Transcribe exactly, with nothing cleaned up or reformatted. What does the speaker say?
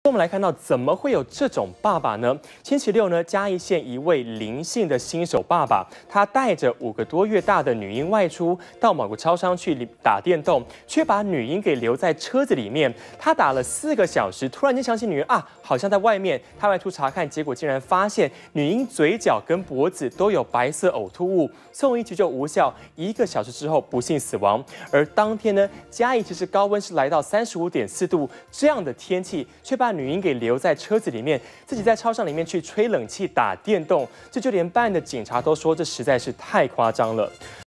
我们来看到，怎么会有这种爸爸呢？星期六呢，嘉义县一位林姓的新手爸爸，他带着五个多月大的女婴外出，到某个超商去打电动，却把女婴给留在车子里面。他打了四个小时，突然间想起女儿啊，好像在外面。他外出查看，结果竟然发现女婴嘴角跟脖子都有白色呕吐物，送医急救无效，一个小时之后不幸死亡。而当天呢，嘉义其实高温是来到三十五点四度，这样的天气却把女婴给留在车子里面，自己在超商里面去吹冷气、打电动，这就连办案的警察都说，这实在是太夸张了。